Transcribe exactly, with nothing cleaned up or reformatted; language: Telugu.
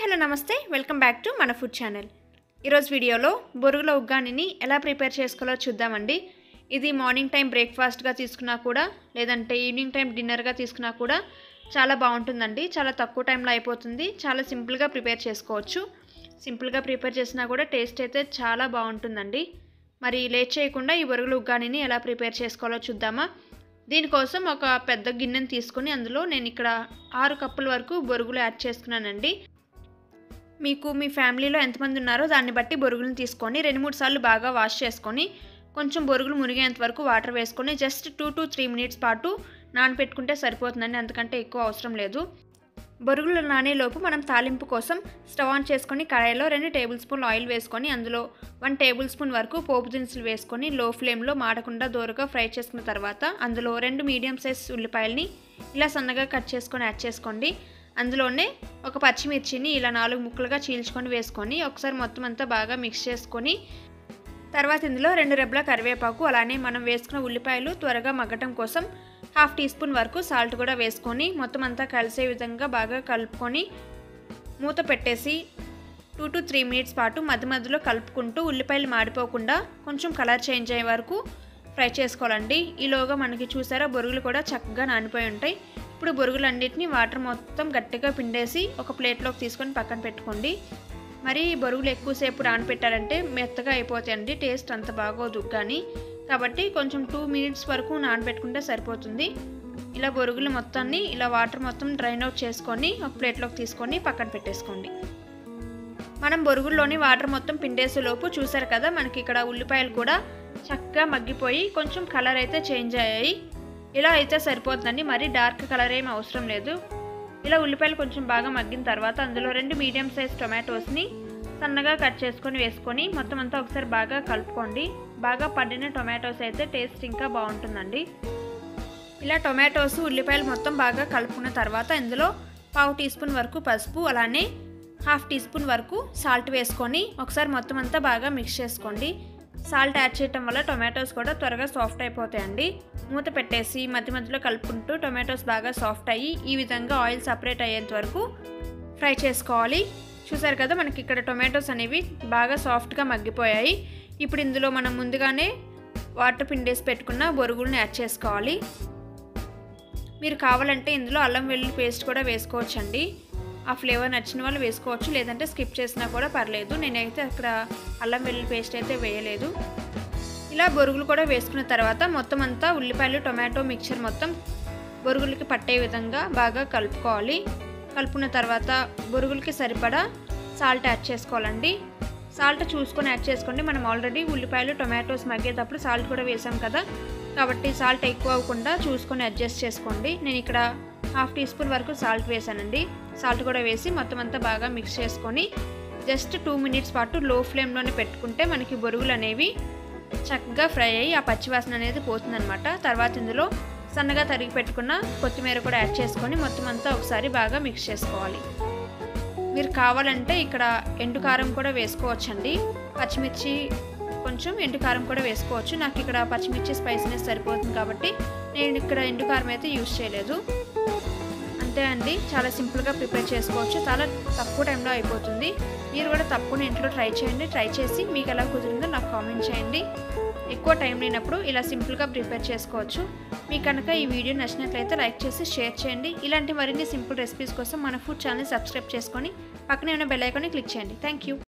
హలో నమస్తే వెల్కమ్ బ్యాక్ టు మన ఫుడ్ ఛానల్। ఈరోజు వీడియోలో బొరుగుల ఉగ్గానిని ఎలా ప్రిపేర్ చేసుకోవాలో చూద్దామండి। ఇది మార్నింగ్ టైం బ్రేక్ఫాస్ట్గా తీసుకున్నా కూడా లేదంటే ఈవినింగ్ టైం డిన్నర్గా తీసుకున్నా కూడా చాలా బాగుంటుందండి। చాలా తక్కువ టైంలో అయిపోతుంది, చాలా సింపుల్గా ప్రిపేర్ చేసుకోవచ్చు। సింపుల్గా ప్రిపేర్ చేసినా కూడా టేస్ట్ అయితే చాలా బాగుంటుందండి। మరి లేట్ చేయకుండా ఈ బొరుగుల ఉగ్గానిని ఎలా ప్రిపేర్ చేసుకోవాలో చూద్దామా। దీనికోసం ఒక పెద్ద గిన్నెని తీసుకొని అందులో నేను ఇక్కడ ఆరు కప్పుల వరకు బొరుగులు యాడ్ చేసుకున్నానండి। మీకు మీ ఫ్యామిలీలో ఎంతమంది ఉన్నారో దాన్ని బట్టి బొరుగులను తీసుకొని రెండు మూడు సార్లు బాగా వాష్ చేసుకొని కొంచెం బొరుగులు మునిగేంత వరకు వాటర్ వేసుకొని just two to three minutes పాటు నానబెట్టుకుంటే సరిపోతుందండి, అంతకంటే ఎక్కువ అవసరం లేదు। బొరుగులు నానేలోపు మనం తాలింపు కోసం స్టవ్ ఆన్ చేసుకొని కడాయిలో రెండు టేబుల్ స్పూన్లు ఆయిల్ వేసుకొని అందులో వన్ టేబుల్ స్పూన్ వరకు పోపు దినుసులు వేసుకొని లో ఫ్లేమ్లో మాడకుండా దోరగా ఫ్రై చేసుకున్న తర్వాత అందులో రెండు మీడియం సైజ్ ఉల్లిపాయలని ఇలా సన్నగా కట్ చేసుకొని యాడ్ చేసుకోండి। అందులోనే ఒక పచ్చిమిర్చిని ఇలా నాలుగు ముక్కలుగా చీల్చుకొని వేసుకొని ఒకసారి మొత్తం అంతా బాగా మిక్స్ చేసుకొని తర్వాత ఇందులో రెండు రెబ్బల కరివేపాకు అలానే మనం వేసుకున్న ఉల్లిపాయలు త్వరగా మగ్గటం కోసం హాఫ్ టీ స్పూన్ వరకు సాల్ట్ కూడా వేసుకొని మొత్తం అంతా కలిసే విధంగా బాగా కలుపుకొని మూత పెట్టేసి టూ టు త్రీ మినిట్స్ పాటు మధ్య మధ్యలో కలుపుకుంటూ ఉల్లిపాయలు మాడిపోకుండా కొంచెం కలర్ చేంజ్ అయ్యే వరకు ఫ్రై చేసుకోవాలండి। ఈలోగా మనకి చూసారా బొరుగులు కూడా చక్కగా నానిపోయి ఉంటాయి। ఇప్పుడు బొరుగులన్నిటిని వాటర్ మొత్తం గట్టిగా పిండేసి ఒక ప్లేట్లోకి తీసుకొని పక్కన పెట్టుకోండి। మరి బొరుగులు ఎక్కువసేపు నానబెట్టారంటే మెత్తగా అయిపోతాయండి, టేస్ట్ అంత బాగోదు కానీ, కాబట్టి కొంచెం టూ మినిట్స్ వరకు నానబెట్టుకుంటే సరిపోతుంది। ఇలా బొరుగులు మొత్తాన్ని ఇలా వాటర్ మొత్తం డ్రైన్ అవుట్ చేసుకొని ఒక ప్లేట్లోకి తీసుకొని పక్కన పెట్టేసుకోండి। మనం బొరుగుల్లోని వాటర్ మొత్తం పిండేసేలోపు చూసారు కదా మనకి ఇక్కడ ఉల్లిపాయలు కూడా చక్కగా మగ్గిపోయి కొంచెం కలర్ అయితే చేంజ్ అయ్యాయి। ఇలా అయితే సరిపోతుందండి, మరి డార్క్ కలర్ ఏం అవసరం లేదు। ఇలా ఉల్లిపాయలు కొంచెం బాగా మగ్గిన తర్వాత అందులో రెండు మీడియం సైజ్ టొమాటోస్ని సన్నగా కట్ చేసుకొని వేసుకొని మొత్తం అంతా ఒకసారి బాగా కలుపుకోండి। బాగా పండిన టొమాటోస్ అయితే టేస్ట్ ఇంకా బాగుంటుందండి। ఇలా టొమాటోస్ ఉల్లిపాయలు మొత్తం బాగా కలుపుకున్న తర్వాత ఇందులో పావు టీ స్పూన్ వరకు పసుపు అలానే హాఫ్ టీ స్పూన్ వరకు సాల్ట్ వేసుకొని ఒకసారి మొత్తం అంతా బాగా మిక్స్ చేసుకోండి। సాల్ట్ యాడ్ చేయటం వల్ల టొమాటోస్ కూడా త్వరగా సాఫ్ట్ అయిపోతాయండి। మూత పెట్టేసి మధ్య మధ్యలో కలుపుకుంటూ టొమాటోస్ బాగా సాఫ్ట్ అయ్యి ఈ విధంగా ఆయిల్ సపరేట్ అయ్యేంత వరకు ఫ్రై చేసుకోవాలి। చూసారు కదా మనకి ఇక్కడ టొమాటోస్ అనేవి బాగా సాఫ్ట్గా మగ్గిపోయాయి। ఇప్పుడు ఇందులో మనం ముందుగానే వాటర్ పిండేసి పెట్టుకున్న బొరుగులను యాడ్ చేసుకోవాలి। మీరు కావాలంటే ఇందులో అల్లం వెల్లుల్లి పేస్ట్ కూడా వేసుకోవచ్చండి, ఆ ఫ్లేవర్ నచ్చిన వాళ్ళు వేసుకోవచ్చు, లేదంటే స్కిప్ చేసినా కూడా పర్లేదు। నేనైతే అక్కడ అల్లం వెల్లుల్లి పేస్ట్ అయితే వేయలేదు। ఇలా బొరుగులు కూడా వేసుకున్న తర్వాత మొత్తం అంతా ఉల్లిపాయలు టొమాటో మిక్చర్ మొత్తం బొరుగులకి పట్టే విధంగా బాగా కలుపుకోవాలి। కలుపుకున్న తర్వాత బొరుగులకి సరిపడా సాల్ట్ యాడ్ చేసుకోవాలండి। సాల్ట్ చూసుకొని యాడ్ చేసుకోండి, మనం ఆల్రెడీ ఉల్లిపాయలు టొమాటోస్ మగ్గేటప్పుడు సాల్ట్ కూడా వేసాం కదా, కాబట్టి సాల్ట్ ఎక్కువ అవ్వకుండా చూసుకొని అడ్జస్ట్ చేసుకోండి। నేను ఇక్కడ హాఫ్ టీ స్పూన్ వరకు సాల్ట్ వేసానండి। సాల్ట్ కూడా వేసి మొత్తం అంతా బాగా మిక్స్ చేసుకొని జస్ట్ టూ మినిట్స్ పాటు లో ఫ్లేమ్లోనే పెట్టుకుంటే మనకి బొరుగులు అనేవి చక్కగా ఫ్రై అయ్యి ఆ పచ్చివాసన అనేది పోతుందన్నమాట। తర్వాత ఇందులో సన్నగా తరిగి పెట్టుకున్న కొత్తిమీర కూడా యాడ్ చేసుకొని మొత్తం అంతా ఒకసారి బాగా మిక్స్ చేసుకోవాలి। మీరు కావాలంటే ఇక్కడ ఎండు కారం కూడా వేసుకోవచ్చండి, పచ్చిమిర్చి కొంచెం ఎండు కారం కూడా వేసుకోవచ్చు। నాకు ఇక్కడ పచ్చిమిర్చి స్పైసీనెస్ సరిపోతుంది కాబట్టి నేను ఇక్కడ ఎండు కారం అయితే యూజ్ చేయలేదు। అంతే అండి, చాలా సింపుల్గా ప్రిపేర్ చేసుకోవచ్చు, చాలా తక్కువ టైంలో అయిపోతుంది। మీరు కూడా తప్పకుండా ఇంట్లో ట్రై చేయండి, ట్రై చేసి మీకు ఎలా కుదిరిందో నాకు కామెంట్ చేయండి। ఎక్కువ టైం లేనప్పుడు ఇలా సింపుల్గా ప్రిపేర్ చేసుకోవచ్చు। మీకు కనుక ఈ వీడియో నచ్చినట్లయితే లైక్ చేసి షేర్ చేయండి। ఇలాంటి మరిన్ని సింపుల్ రెసిపీస్ కోసం మన ఫుడ్ ఛానల్ సబ్స్క్రైబ్ చేసుకొని పక్కనే ఉన్న బెల్ ఐకాన్ని క్లిక్ చేయండి। Thank you.